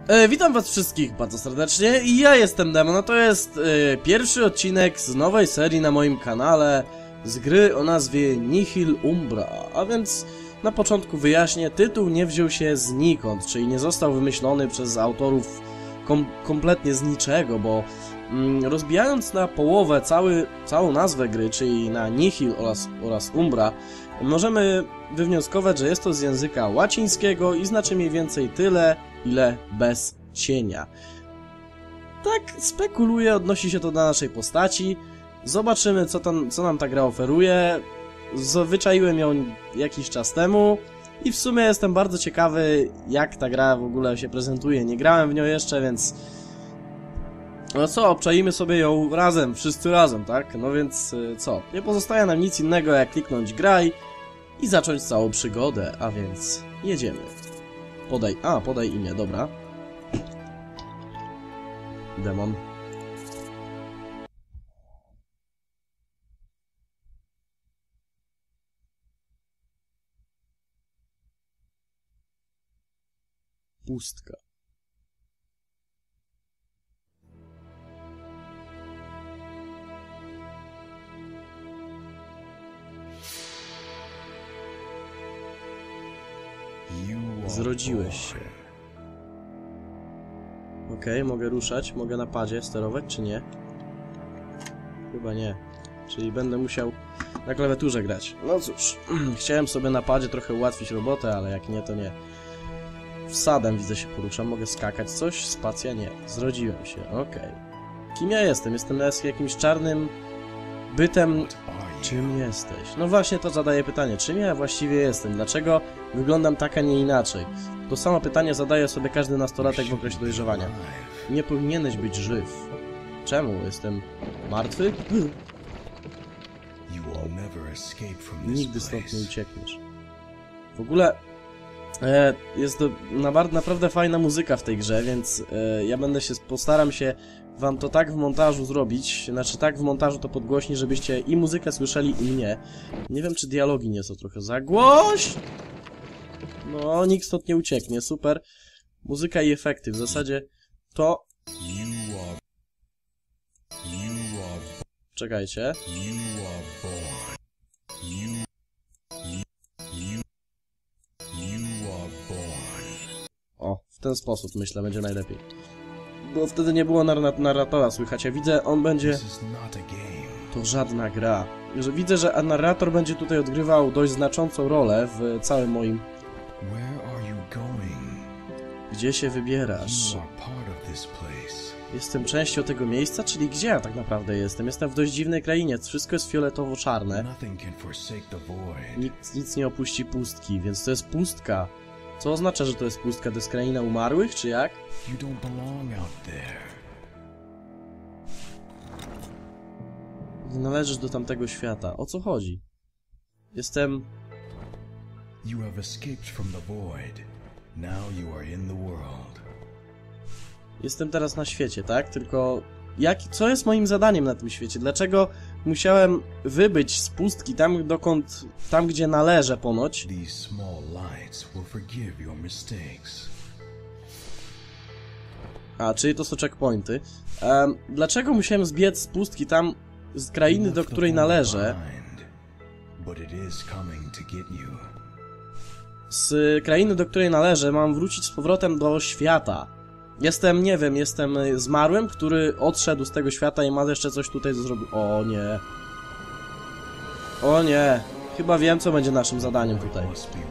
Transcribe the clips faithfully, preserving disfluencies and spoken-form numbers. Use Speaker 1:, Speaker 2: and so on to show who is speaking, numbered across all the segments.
Speaker 1: E, witam was wszystkich bardzo serdecznie i ja jestem Demon, a to jest e, pierwszy odcinek z nowej serii na moim kanale z gry o nazwie Nihil Umbra. A więc na początku wyjaśnię, tytuł nie wziął się znikąd, czyli nie został wymyślony przez autorów kom kompletnie z niczego, bo mm, rozbijając na połowę cały, całą nazwę gry, czyli na Nihil oraz, oraz Umbra, możemy wywnioskować, że jest to z języka łacińskiego i znaczy mniej więcej tyle, ile bez cienia. Tak spekuluję, odnosi się to do naszej postaci. Zobaczymy, co, tam, co nam ta gra oferuje. Wyczaiłem ją jakiś czas temu i w sumie jestem bardzo ciekawy, jak ta gra w ogóle się prezentuje. Nie grałem w nią jeszcze, więc... No co, obczaimy sobie ją razem, wszyscy razem, tak? No więc co? Nie pozostaje nam nic innego, jak kliknąć graj i zacząć całą przygodę, a więc jedziemy. Podaj, a, podaj imię, dobra. Demon. Pustka. Zrodziłeś się. Okej, okay, mogę ruszać, mogę na padzie sterować, czy nie? Chyba nie. Czyli będę musiał na klawiaturze grać. No cóż, chciałem sobie na padzie trochę ułatwić robotę, ale jak nie, to nie. Wsadem widzę się poruszam, mogę skakać coś? Spacja nie. Zrodziłem się, okej. Okay. Kim ja jestem? Jestem jakimś czarnym bytem... Czym jesteś? No właśnie to zadaję pytanie. Czym ja właściwie jestem? Dlaczego wyglądam tak, a nie inaczej? To samo pytanie zadaje sobie każdy nastolatek w okresie dojrzewania. Nie powinieneś być żyw. Czemu? Jestem martwy? Nigdy stąd nie uciekniesz. W ogóle e, jest to naprawdę fajna muzyka w tej grze, więc e, ja będę się, postaram się wam to tak w montażu zrobić, znaczy tak w montażu to podgłośnić, żebyście i muzykę słyszeli, i mnie. Nie wiem, czy dialogi nie są trochę za głośne. No, nikt stąd nie ucieknie, super. Muzyka i efekty, w zasadzie to... Czekajcie. O, w ten sposób, myślę, będzie najlepiej. Bo wtedy nie było nar narratora słychać, ja widzę, on będzie... To żadna gra. Że widzę, że narrator będzie tutaj odgrywał dość znaczącą rolę w całym moim... Gdzie się wybierasz? Jestem częścią tego miejsca, czyli gdzie ja tak naprawdę jestem? Jestem w dość dziwnej krainie, wszystko jest fioletowo-czarne. Nikt nic nie opuści pustki, więc to jest pustka. Co oznacza, że to jest pustka? To jest kraina umarłych, czy jak? Nie należysz do tamtego świata. O co chodzi? Jestem... Jestem teraz na świecie, tak? Tylko... Jak, co jest moim zadaniem na tym świecie? Dlaczego musiałem wybyć z pustki tam, dokąd... Tam, gdzie należę ponoć? A, czyli to są checkpointy. Um, dlaczego musiałem zbiec z pustki tam, z krainy, do której należę? Z krainy, do której należę, mam wrócić z powrotem do świata. Jestem, nie wiem, jestem zmarłym, który odszedł z tego świata i ma jeszcze coś tutaj do zrobić. O nie. O nie. Chyba wiem, co będzie naszym zadaniem tutaj.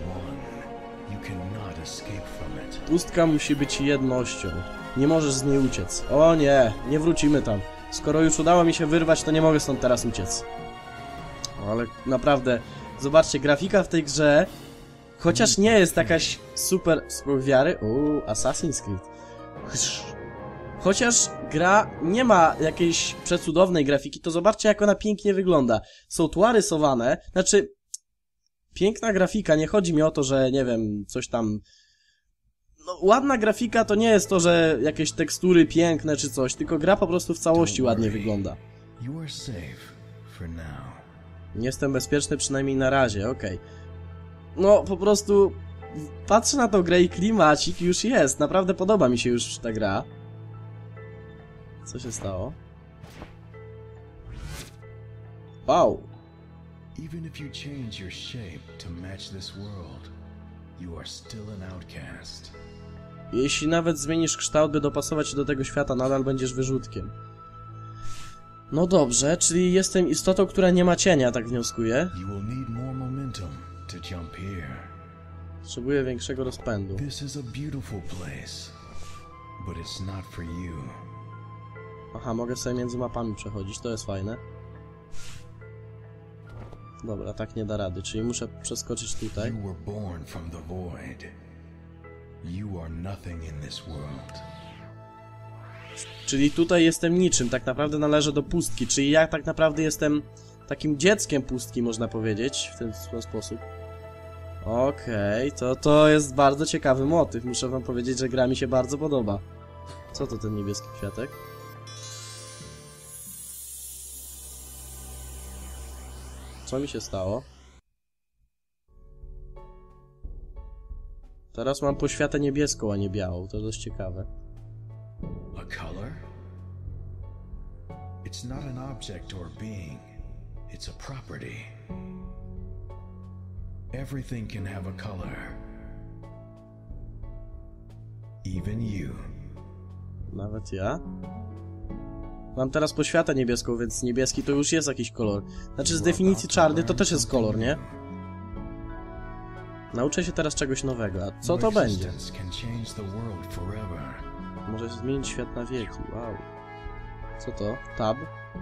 Speaker 1: Pustka musi być jednością. Nie możesz z niej uciec. O nie, nie wrócimy tam. Skoro już udało mi się wyrwać, to nie mogę stąd teraz uciec. Ale naprawdę, zobaczcie, grafika w tej grze, chociaż nie jest jakaś super wiary. Uuu, Assassin's Creed. Chociaż gra nie ma jakiejś przecudownej grafiki, to zobaczcie, jak ona pięknie wygląda. Są tła rysowane, znaczy... Piękna grafika, nie chodzi mi o to, że, nie wiem, coś tam... No, ładna grafika to nie jest to, że jakieś tekstury piękne czy coś, tylko gra po prostu w całości ładnie wygląda. Nie jestem bezpieczny przynajmniej na razie, okej. Okay. No, po prostu patrzę na tą grę i klimacik już jest. Naprawdę podoba mi się już ta gra. Co się stało? Wow.
Speaker 2: Even if you change your shape to match this world, you are still an outcast.
Speaker 1: Jeśli nawet zmienisz kształt, by dopasować się do tego świata, nadal będziesz wyrzutkiem. No dobrze, czyli jestem istotą, która nie ma cienia, tak wnioskuję.
Speaker 2: You will need more momentum to jump here.
Speaker 1: Potrzebuję większego rozpędu.
Speaker 2: This is a beautiful place, but it's not for you.
Speaker 1: Aha, mogę sobie między mapami przechodzić, to jest fajne. Dobra, tak nie da rady, czyli muszę przeskoczyć tutaj.
Speaker 2: You were born from the void. You are nothing in this world.
Speaker 1: Czyli tutaj jestem niczym, tak naprawdę należę do pustki, czyli ja tak naprawdę jestem takim dzieckiem pustki, można powiedzieć, w ten, w ten sposób. Okej, okay, to, to jest bardzo ciekawy motyw, muszę wam powiedzieć, że gra mi się bardzo podoba. Co to ten niebieski kwiatek? Co mi się stało? Teraz mam poświatę niebieską, a nie białą. To dość ciekawe.
Speaker 2: A color? It's not an object or being. It's a property. Everything can have a color. Even you.
Speaker 1: Nawet ja? Mam teraz poświatę niebieską, więc niebieski to już jest jakiś kolor. Znaczy z definicji czarny to też jest kolor, nie? Nauczę się teraz czegoś nowego, a co to będzie? Może zmienić świat na wieki, wow. Co to? Tab?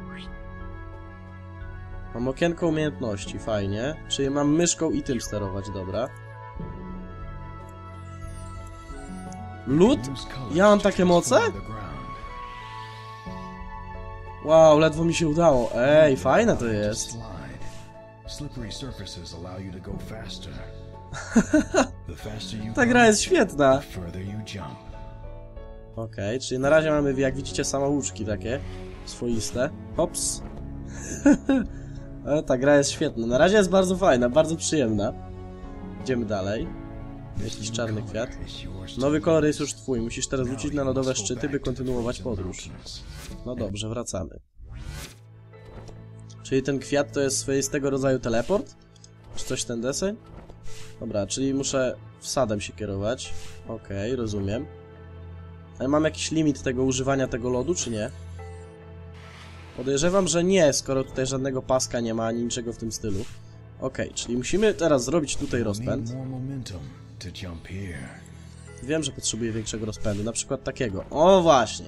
Speaker 1: Mam okienko umiejętności, fajnie. Czyli mam myszką i tym sterować, dobra. Lód? Ja mam takie moce? Wow, ledwo mi się udało. Ej, fajne to jest. Ta gra jest świetna. Okej, okay, czyli na razie mamy, jak widzicie, samouczki takie swoiste. Hops. Ta gra jest świetna. Na razie jest bardzo fajna, bardzo przyjemna. Idziemy dalej. Jakiś czarny kwiat. Nowy kolor jest już twój. Musisz teraz rzucić na lodowe szczyty, by kontynuować podróż. No dobrze, wracamy. Czyli ten kwiat to jest swoistego rodzaju teleport? Czy coś ten deseń? Dobra, czyli muszę wsadem się kierować. Okej, okay, rozumiem. Ale mam jakiś limit tego używania tego lodu, czy nie? Podejrzewam, że nie, skoro tutaj żadnego paska nie ma, ani niczego w tym stylu. Okej, okay, czyli musimy teraz zrobić tutaj rozpęd. Wiem, że potrzebuję większego rozpędu, na przykład takiego. O, właśnie.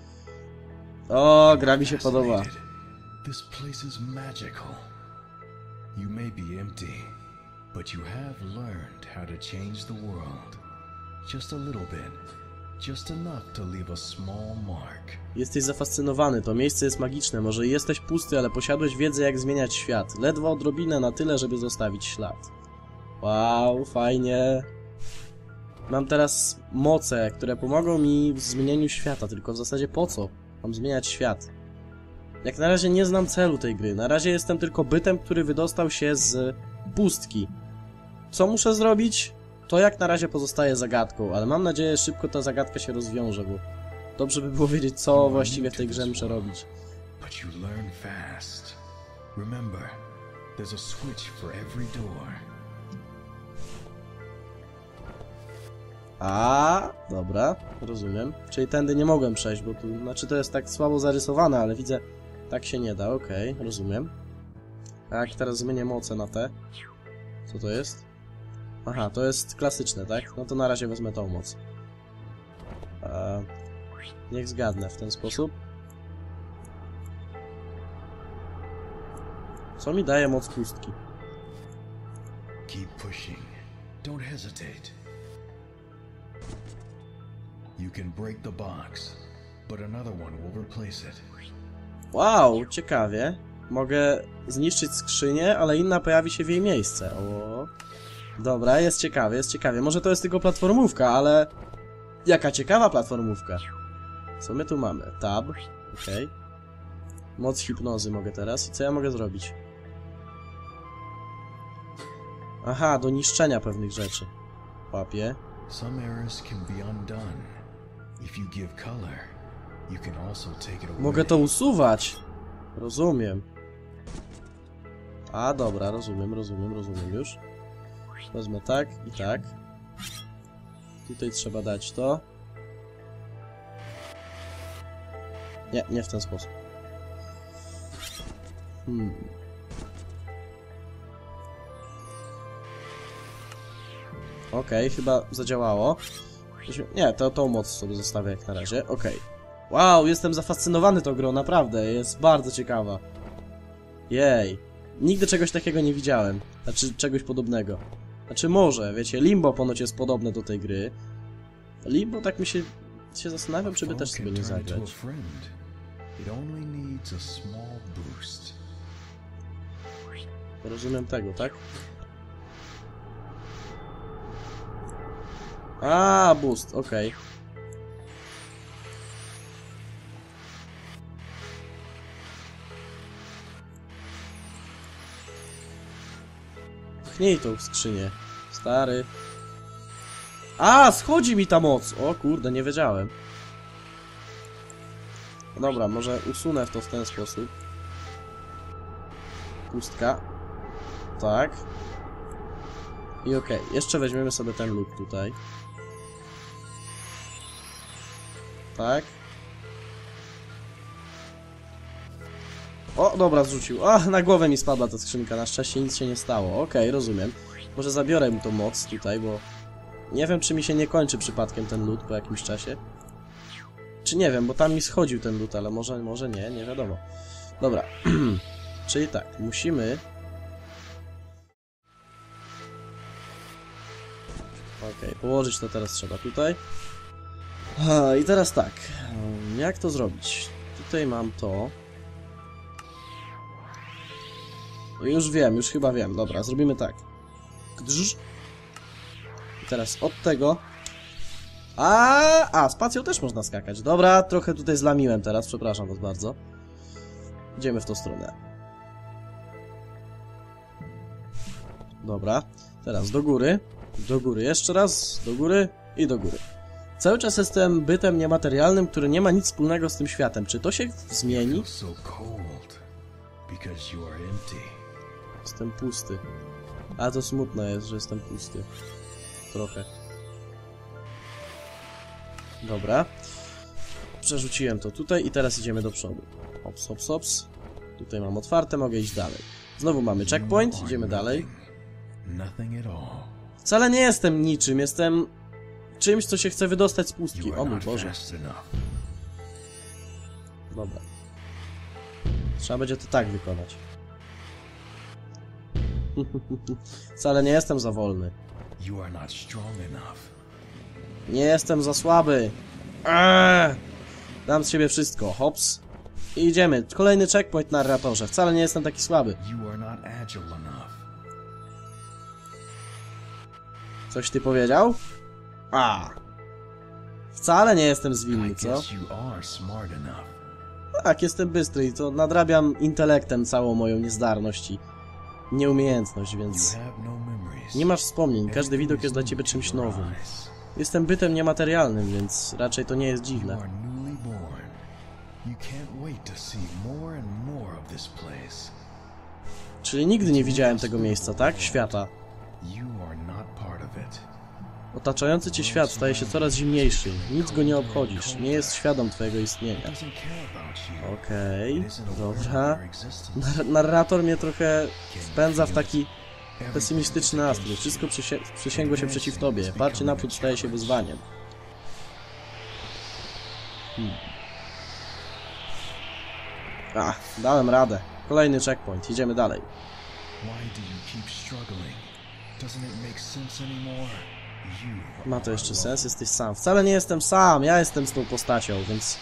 Speaker 1: O, gra mi się podoba.
Speaker 2: This place is magical. You may be empty, but you have learned how to change the world. Just a little bit. Just enough to leave a small mark.
Speaker 1: Jesteś zafascynowany, to miejsce jest magiczne. Może jesteś pusty, ale posiadłeś wiedzę, jak zmieniać świat. Ledwo odrobinę na tyle, żeby zostawić ślad. Wow, fajnie. Mam teraz moce, które pomogą mi w zmienieniu świata, tylko w zasadzie po co? Mam zmieniać świat. Jak na razie nie znam celu tej gry. Na razie jestem tylko bytem, który wydostał się z pustki. Co muszę zrobić? To jak na razie pozostaje zagadką, ale mam nadzieję, że szybko ta zagadka się rozwiąże, bo dobrze by było wiedzieć, co właściwie w tej grze muszę robić. A, dobra, rozumiem. Czyli tędy nie mogłem przejść, bo tu, znaczy to jest tak słabo zarysowane, ale widzę, tak się nie da, okej, okay, rozumiem. A jak teraz zmienię moce na te? Co to jest? Aha, to jest klasyczne, tak? No to na razie wezmę tą moc. Eee, niech zgadnę w ten sposób. Co mi daje moc pustki?
Speaker 2: Keep pushing. Don't hesitate. You can break the box, but another one will replace it.
Speaker 1: Wow, ciekawie. Mogę zniszczyć skrzynię, ale inna pojawi się w jej miejsce. O. Dobra, jest ciekawie, jest ciekawie. Może to jest tylko platformówka, ale... Jaka ciekawa platformówka. Co my tu mamy? Tab. Okej. Okay. Moc hipnozy mogę teraz. I co ja mogę zrobić? Aha, do niszczenia pewnych rzeczy. łapię.
Speaker 2: Some errors can be undone. If you give color, you can also take it away.
Speaker 1: Mogę to usuwać. Rozumiem. A, dobra, rozumiem, rozumiem, rozumiem już. Wezmę tak i tak. Tutaj trzeba dać to. Nie, nie w ten sposób. Hmm. Okej, okay, chyba zadziałało. Nie, to tą moc sobie zostawię jak na razie. Okej. Okay. Wow, jestem zafascynowany tą grą, naprawdę. Jest bardzo ciekawa. Jej. Nigdy czegoś takiego nie widziałem. Znaczy, czegoś podobnego. Znaczy, może, wiecie, Limbo ponoć jest podobne do tej gry. Limbo, tak mi się, się zastanawiam, czy by też sobie nie zagrać. Rozumiem tego, tak? A, boost, okej. Okay. Pchnij tą skrzynię, stary. A, schodzi mi ta moc! O kurde, nie wiedziałem. Dobra, może usunę to w ten sposób. Pustka. Tak. I okej, okay. Jeszcze weźmiemy sobie ten luk tutaj. Tak. O, dobra, zrzucił. A, na głowę mi spadła ta skrzynka, na szczęście nic się nie stało. Okej, okay, rozumiem. Może zabiorę mu tą moc tutaj, bo... Nie wiem, czy mi się nie kończy przypadkiem ten lód po jakimś czasie. Czy nie wiem, bo tam mi schodził ten lód, ale może, może nie, nie wiadomo. Dobra. Czyli tak, musimy... Okej, okay, położyć to teraz trzeba tutaj. A, i teraz tak. Jak to zrobić? Tutaj mam to. Już wiem, już chyba wiem. Dobra, zrobimy tak. I teraz od tego. A, a, spacją też można skakać. Dobra, trochę tutaj zlamiłem teraz, przepraszam was bardzo. Idziemy w tą stronę. Dobra, teraz do góry. Do góry jeszcze raz, do góry i do góry. Cały czas jestem bytem niematerialnym, który nie ma nic wspólnego z tym światem. Czy to się zmieni? Jestem pusty. A to smutne jest, że jestem pusty. Trochę. Dobra. Przerzuciłem to tutaj i teraz idziemy do przodu. Hops, hops, hops. Tutaj mam otwarte, mogę iść dalej. Znowu mamy checkpoint, idziemy dalej. Wcale nie jestem niczym, jestem czymś, co się chce wydostać z pustki. O mój Boże. Dobra. Trzeba będzie to tak wykonać. Wcale nie jestem za wolny. Nie jestem za słaby. Eee! Dam z siebie wszystko. Hops. I idziemy. Kolejny checkpoint, narratorze. Wcale nie jestem taki słaby. Coś ty powiedział? A. Wcale nie jestem zwinny, co? Tak, jestem bystry i to nadrabiam intelektem całą moją niezdarność i nieumiejętność, więc... Nie masz wspomnień, każdy widok jest dla ciebie czymś nowym. Jestem bytem niematerialnym, więc raczej to nie jest dziwne. Czyli nigdy nie widziałem tego miejsca, tak? Świata. Otaczający cię świat staje się coraz zimniejszy. Nic go nie obchodzisz. Nie jest świadom twojego istnienia. Okej, okay, dobra. Nar narrator mnie trochę wpędza w taki pesymistyczny nastrój. Wszystko przysię przysięgło się przeciw tobie. Parcie naprzód staje się wyzwaniem. Hmm. A, dałem radę. Kolejny checkpoint. Idziemy dalej. Ma to jeszcze sens? Jesteś sam. Wcale nie jestem sam. Ja jestem z tą postacią, więc...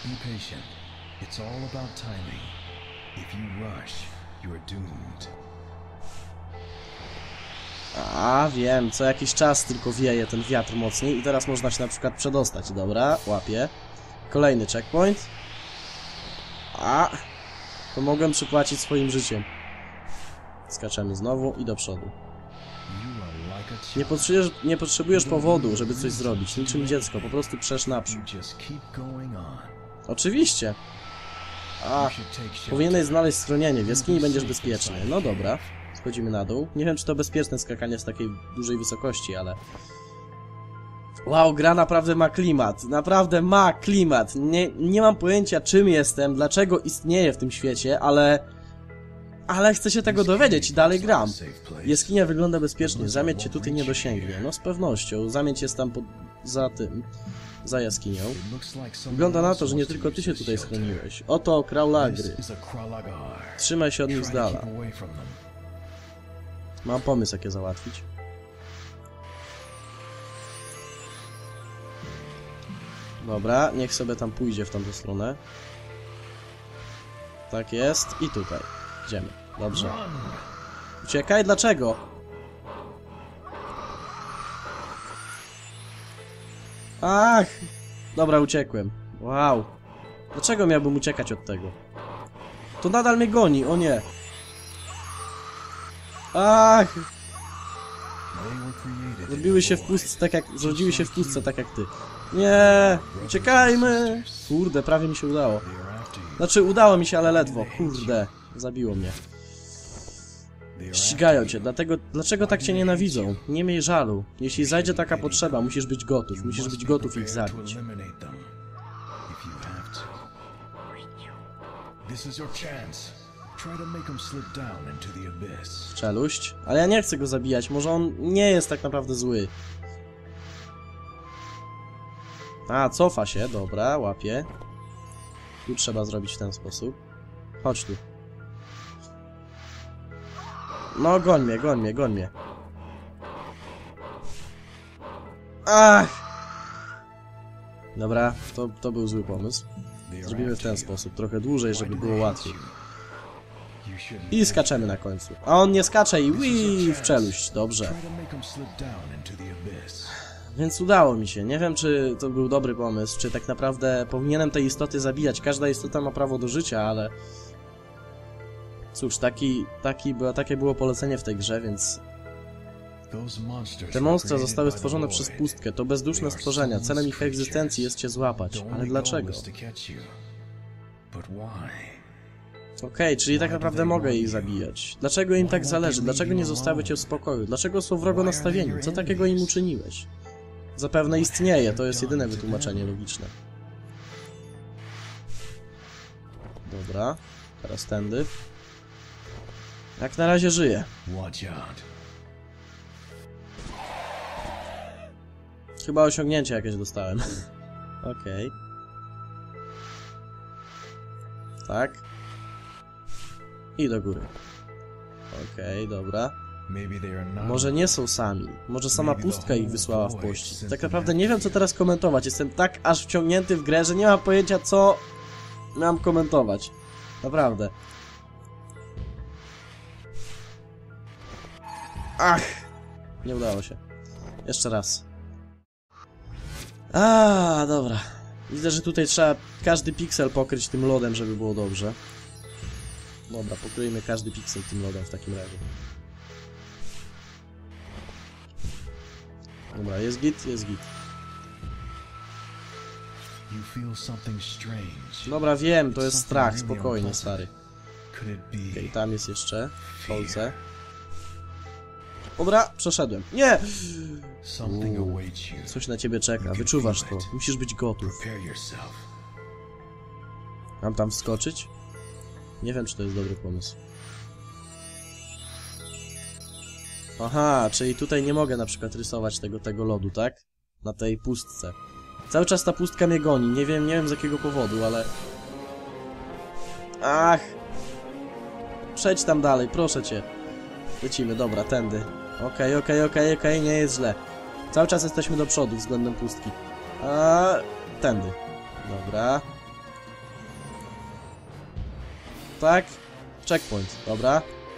Speaker 1: A, wiem. Co jakiś czas tylko wieje ten wiatr mocniej i teraz można się na przykład przedostać. Dobra, łapię. Kolejny checkpoint. A, to mogłem przypłacić swoim życiem. Skaczemy znowu i do przodu. Nie potrzebujesz, nie potrzebujesz powodu, żeby coś zrobić. Niczym dziecko, po prostu przesz naprzód. Oczywiście. A, powinieneś znaleźć schronienie. W jaskini będziesz bezpieczny. No dobra. Schodzimy na dół. Nie wiem, czy to bezpieczne skakanie z takiej dużej wysokości, ale... Wow, gra naprawdę ma klimat. Naprawdę ma klimat. Nie, nie mam pojęcia, czym jestem, dlaczego istnieję w tym świecie, ale... Ale chcę się tego dowiedzieć i dalej gram. Jaskinia wygląda bezpiecznie. Zamieć cię tutaj nie dosięgnie. No z pewnością. Zamieć jest tam pod... za tym... za jaskinią. Wygląda na to, że nie tylko ty się tutaj schroniłeś. Oto kraulagry. Trzymaj się od nich z dala. Mam pomysł, jak je załatwić. Dobra, niech sobie tam pójdzie w tamtą stronę. Tak jest. I tutaj. Idziemy. Dobrze. Uciekaj? Dlaczego? Ach! Dobra, uciekłem. Wow. Dlaczego miałbym uciekać od tego? To nadal mnie goni, o nie. Ach! Zrobiły się w pustce tak jak... Zrodziły się w pustce tak jak ty. Nie! Uciekajmy! Kurde, prawie mi się udało. Znaczy, udało mi się, ale ledwo. Kurde. Zabiło mnie. Ścigają cię, dlatego... Dlaczego tak cię nienawidzą? Nie miej żalu. Jeśli zajdzie taka potrzeba, musisz być gotów. Musisz być gotów ich zabić. Czeluść? Ale ja nie chcę go zabijać. Może on nie jest tak naprawdę zły. A, cofa się. Dobra, łapie. Tu trzeba zrobić w ten sposób. Chodź tu. No, goń mnie, goń mnie, goń mnie. Ach! Dobra, to, to był zły pomysł. Zrobimy w ten sposób, trochę dłużej, żeby było łatwiej. I skaczemy na końcu. A on nie skacze i wii w czeluść, dobrze. Więc udało mi się. Nie wiem, czy to był dobry pomysł, czy tak naprawdę powinienem te istoty zabijać. Każda istota ma prawo do życia, ale... Cóż, taki, taki, takie było polecenie w tej grze, więc... Te monstra zostały stworzone przez pustkę. To bezduszne stworzenia. Celem ich egzystencji jest cię złapać. Ale dlaczego? Okej, okay, czyli tak naprawdę mogę ich zabijać. Dlaczego im tak zależy? Dlaczego nie zostawię cię w spokoju? Dlaczego są wrogo nastawieni? Co takiego im uczyniłeś? Zapewne istnieje, to jest jedyne wytłumaczenie logiczne. Dobra, teraz tędy. Jak na razie żyję. Chyba osiągnięcie jakieś dostałem. Okej. Okay. Tak. I do góry. Okej, okay, dobra. Może nie są sami. Może sama pustka ich wysłała w pościg. Tak naprawdę nie wiem, co teraz komentować. Jestem tak aż wciągnięty w grę, że nie mam pojęcia, co mam komentować. Naprawdę. Ach! Nie udało się. Jeszcze raz. A, dobra. Widzę, że tutaj trzeba każdy piksel pokryć tym lodem, żeby było dobrze. Dobra, pokryjmy każdy piksel tym lodem w takim razie. Dobra, jest git, jest git. Dobra, wiem, to jest strach, spokojnie, stary. Okej, okay, tam jest jeszcze kolce. Dobra, przeszedłem. Nie! Uuu, coś na ciebie czeka, wyczuwasz to. Musisz być gotów. Mam tam wskoczyć? Nie wiem, czy to jest dobry pomysł. Aha, czyli tutaj nie mogę na przykład rysować tego, tego lodu, tak? Na tej pustce. Cały czas ta pustka mnie goni. Nie wiem, nie wiem z jakiego powodu, ale... Ach! Przejdź tam dalej, proszę cię. Lecimy, dobra, tędy. Okej, okej, okej, okej, nie jest źle. Cały czas jesteśmy do przodu względem pustki. A tędy. Dobra. Tak. Checkpoint, dobra.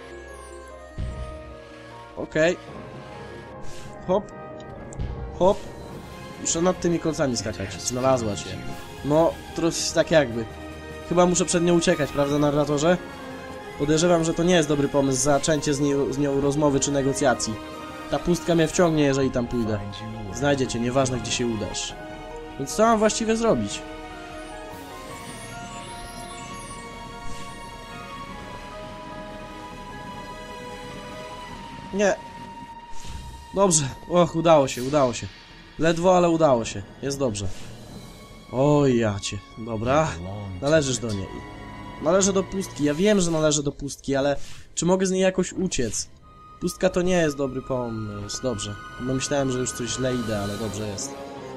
Speaker 1: Okej. Okay. Hop. Hop. Muszę nad tymi kolcami skakać. Znalazła cię. No, trochę tak jakby. Chyba muszę przed nią uciekać, prawda, narratorze? Podejrzewam, że to nie jest dobry pomysł zaczęcie z, nie, z nią rozmowy czy negocjacji. Ta pustka mnie wciągnie, jeżeli tam pójdę. Znajdzie cię, nieważne gdzie się udasz. Więc co mam właściwie zrobić? Nie. Dobrze. Och, udało się, udało się. Ledwo, ale udało się. Jest dobrze. Oj, jacie. Dobra. Należysz do niej. Należę do pustki. Ja wiem, że należę do pustki, ale czy mogę z niej jakoś uciec? Pustka to nie jest dobry pomysł. Dobrze. Bo myślałem, że już coś źle idę, ale dobrze jest.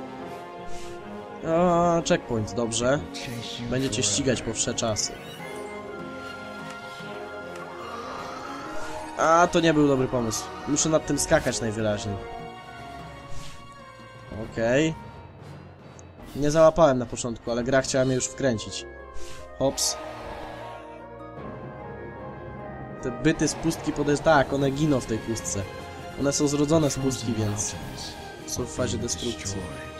Speaker 1: O, checkpoint, dobrze. Będzie cię ścigać po wsze czasy. A, to nie był dobry pomysł. Muszę nad tym skakać najwyraźniej. Okej. Okay. Nie załapałem na początku, ale gra chciała mnie już wkręcić. Hops. Te byty z pustki podejrzewam. Tak, one giną w tej pustce. One są zrodzone z pustki, więc są w fazie destrukcji.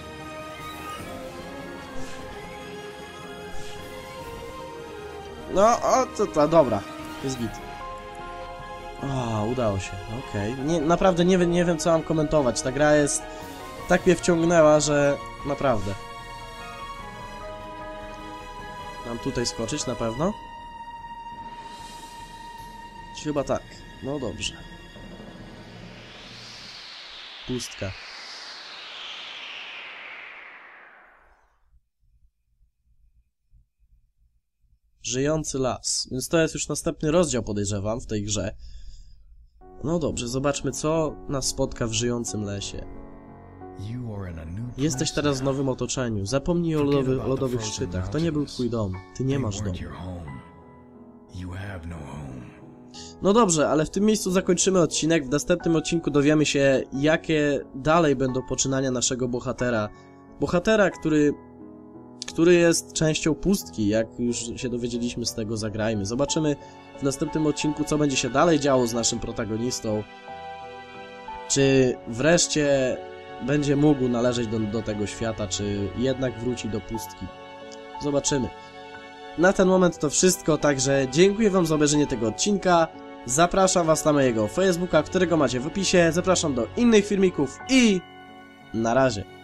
Speaker 1: No, o, to, to dobra. Jest git. O, udało się, okej. Okay. Naprawdę nie, nie wiem, co mam komentować. Ta gra jest... tak mnie wciągnęła, że... naprawdę. Mam tutaj skoczyć na pewno? Chyba tak. No dobrze. Pustka. Żyjący las. Więc to jest już następny rozdział, podejrzewam, w tej grze. No dobrze, zobaczmy, co nas spotka w żyjącym lesie. Jesteś teraz w nowym otoczeniu. Zapomnij o lodowy, lodowych szczytach. To nie był twój dom. Ty nie masz domu. No dobrze, ale w tym miejscu zakończymy odcinek. W następnym odcinku dowiemy się, jakie dalej będą poczynania naszego bohatera. Bohatera, który... który jest częścią pustki, jak już się dowiedzieliśmy z tego Zagrajmy. Zobaczymy w następnym odcinku, co będzie się dalej działo z naszym protagonistą. Czy wreszcie będzie mógł należeć do, do tego świata, czy jednak wróci do pustki. Zobaczymy. Na ten moment to wszystko, także dziękuję wam za obejrzenie tego odcinka. Zapraszam was na mojego Facebooka, którego macie w opisie. Zapraszam do innych filmików i na razie.